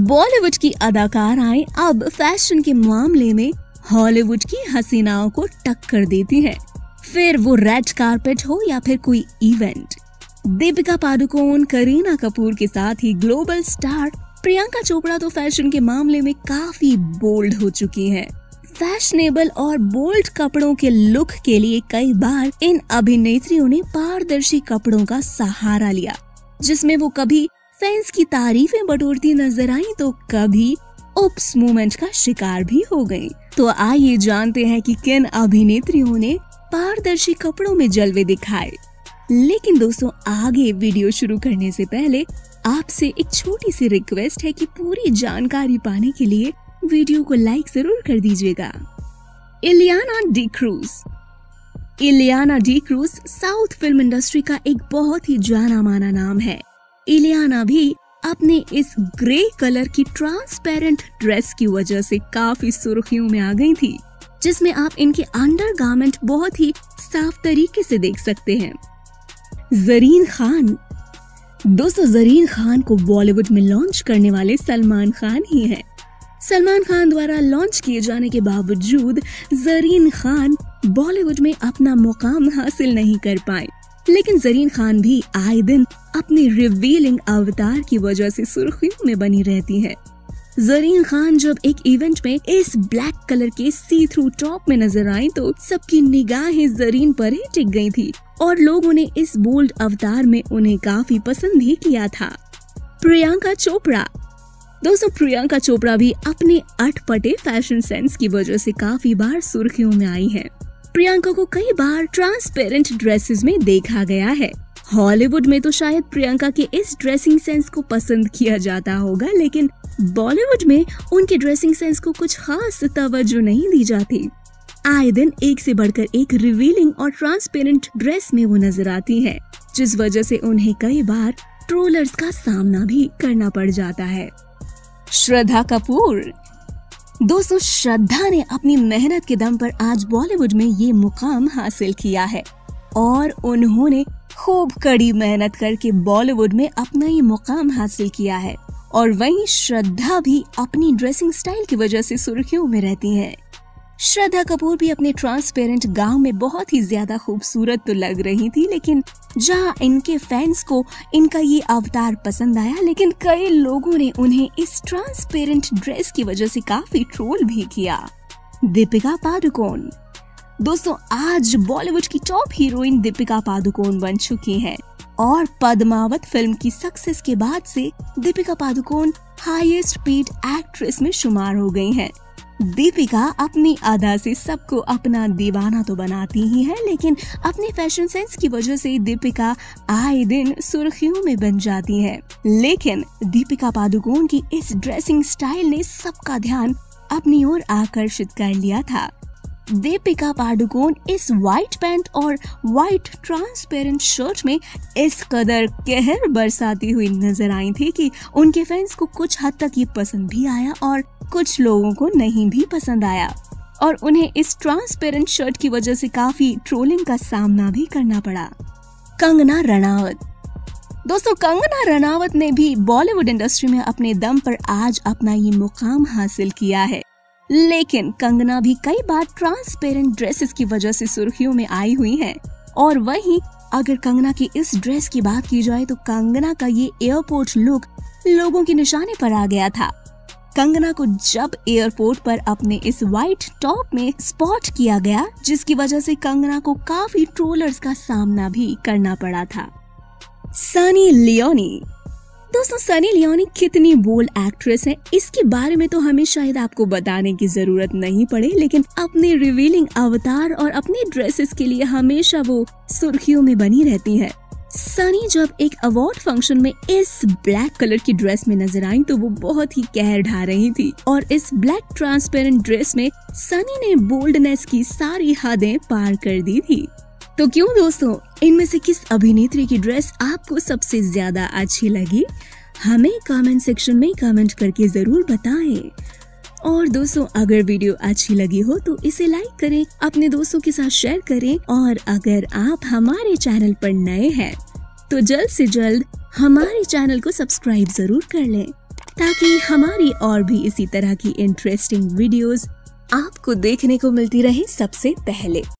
बॉलीवुड की अदाकाराएं अब फैशन के मामले में हॉलीवुड की हसीनाओं को टक्कर देती हैं। फिर वो रेड कारपेट हो या फिर कोई इवेंट। दीपिका पादुकोण, करीना कपूर के साथ ही ग्लोबल स्टार प्रियंका चोपड़ा तो फैशन के मामले में काफी बोल्ड हो चुकी हैं। फैशनेबल और बोल्ड कपड़ों के लुक के लिए कई बार इन अभिनेत्रियों ने पारदर्शी कपड़ों का सहारा लिया, जिसमें वो कभी फैंस की तारीफें बटोरती नजर आई तो कभी उप्स मोमेंट का शिकार भी हो गई। तो आइए जानते हैं कि किन अभिनेत्रियों ने पारदर्शी कपड़ों में जलवे दिखाए। लेकिन दोस्तों, आगे वीडियो शुरू करने से पहले आपसे एक छोटी सी रिक्वेस्ट है कि पूरी जानकारी पाने के लिए वीडियो को लाइक जरूर कर दीजिएगा। Ileana D'Cruz. Ileana D'Cruz south film industry का एक बहुत ही जाना माना नाम है। इलियाना भी अपने इस ग्रे कलर की ट्रांसपेरेंट ड्रेस की वजह से काफी सुर्खियों में आ गई थी, जिसमें आप इनके अंडरगारमेंट बहुत ही साफ तरीके से देख सकते हैं। जरीन खान। दोस्तों, जरीन खान को बॉलीवुड में लॉन्च करने वाले सलमान खान ही हैं। सलमान खान द्वारा लॉन्च किए जाने के बावजूद जरीन खान बॉलीवुड में अपना मुकाम हासिल नहीं कर पाए, लेकिन जरीन खान भी आए दिन अपनी रिवीलिंग अवतार की वजह से सुर्खियों में बनी रहती है। जरीन खान जब एक इवेंट में इस ब्लैक कलर के सी थ्रू टॉप में नजर आई तो सबकी निगाहें जरीन पर ही टिक गई थी और लोगों ने इस बोल्ड अवतार में उन्हें काफी पसंद भी किया था। प्रियंका चोपड़ा। दोस्तों, प्रियंका चोपड़ा भी अपने अटपटे फैशन सेंस की वजह से काफी बार सुर्खियों में आई है। प्रियंका को कई बार ट्रांसपेरेंट ड्रेसेस में देखा गया है। हॉलीवुड में तो शायद प्रियंका के इस ड्रेसिंग सेंस को पसंद किया जाता होगा, लेकिन बॉलीवुड में उनके ड्रेसिंग सेंस को कुछ खास तवज्जो नहीं दी जाती। आए दिन एक से बढ़कर एक रिवीलिंग और ट्रांसपेरेंट ड्रेस में वो नजर आती है, जिस वजह से उन्हें कई बार ट्रोलर्स का सामना भी करना पड़ जाता है। श्रद्धा कपूर। दोस्तों, श्रद्धा ने अपनी मेहनत के दम पर आज बॉलीवुड में ये मुकाम हासिल किया है और उन्होंने खूब कड़ी मेहनत करके बॉलीवुड में अपना ये मुकाम हासिल किया है। और वहीं श्रद्धा भी अपनी ड्रेसिंग स्टाइल की वजह से सुर्खियों में रहती हैं। श्रद्धा कपूर भी अपने ट्रांसपेरेंट गाउन में बहुत ही ज्यादा खूबसूरत तो लग रही थी, लेकिन जहां इनके फैंस को इनका ये अवतार पसंद आया, लेकिन कई लोगों ने उन्हें इस ट्रांसपेरेंट ड्रेस की वजह से काफी ट्रोल भी किया। दीपिका पादुकोण। दोस्तों, आज बॉलीवुड की टॉप हीरोइन दीपिका पादुकोण बन चुकी हैं और पद्मावत फिल्म की सक्सेस के बाद से Deepika Padukone highest paid actress में शुमार हो गई हैं। दीपिका अपनी अदा से सबको अपना दीवाना तो बनाती ही है, लेकिन अपने फैशन सेंस की वजह से दीपिका आए दिन सुर्खियों में बन जाती है। लेकिन दीपिका पादुकोण की इस ड्रेसिंग स्टाइल ने सबका ध्यान अपनी ओर आकर्षित कर लिया था। दीपिका पादुकोण इस व्हाइट पैंट और व्हाइट ट्रांसपेरेंट शर्ट में इस कदर कहर बरसाती हुई नजर आई थी कि उनके फैंस को कुछ हद तक ये पसंद भी आया और कुछ लोगों को नहीं भी पसंद आया और उन्हें इस ट्रांसपेरेंट शर्ट की वजह से काफी ट्रोलिंग का सामना भी करना पड़ा। कंगना रनावत। दोस्तों, कंगना रनावत ने भी बॉलीवुड इंडस्ट्री में अपने दम पर आज अपना ये मुकाम हासिल किया है, लेकिन कंगना भी कई बार ट्रांसपेरेंट ड्रेसेस की वजह से सुर्खियों में आई हुई हैं। और वहीं अगर कंगना की इस ड्रेस की बात की जाए तो कंगना का ये एयरपोर्ट लुक लोगों के निशाने पर आ गया था। कंगना को जब एयरपोर्ट पर अपने इस व्हाइट टॉप में स्पॉट किया गया, जिसकी वजह से कंगना को काफी ट्रोलर्स का सामना भी करना पड़ा था। Sunny Leone. दोस्तों, सनी लियोनी कितनी बोल्ड एक्ट्रेस है, इसके बारे में तो हमें शायद आपको बताने की जरूरत नहीं पड़े, लेकिन अपने रिवीलिंग अवतार और अपनी ड्रेसेस के लिए हमेशा वो सुर्खियों में बनी रहती है। सनी जब एक अवार्ड फंक्शन में इस ब्लैक कलर की ड्रेस में नजर आई तो वो बहुत ही कहर ढा रही थी और इस ब्लैक ट्रांसपेरेंट ड्रेस में सनी ने बोल्डनेस की सारी हदें पार कर दी थी। तो क्यों दोस्तों, इनमें से किस अभिनेत्री की ड्रेस आपको सबसे ज्यादा अच्छी लगी? हमें कमेंट सेक्शन में कमेंट करके जरूर बताएं। और दोस्तों, अगर वीडियो अच्छी लगी हो तो इसे लाइक करें, अपने दोस्तों के साथ शेयर करें और अगर आप हमारे चैनल पर नए हैं तो जल्द से जल्द हमारे चैनल को सब्सक्राइब जरूर कर लें। ताकि हमारी और भी इसी तरह की इंटरेस्टिंग वीडियोस आपको देखने को मिलती रहे सबसे पहले।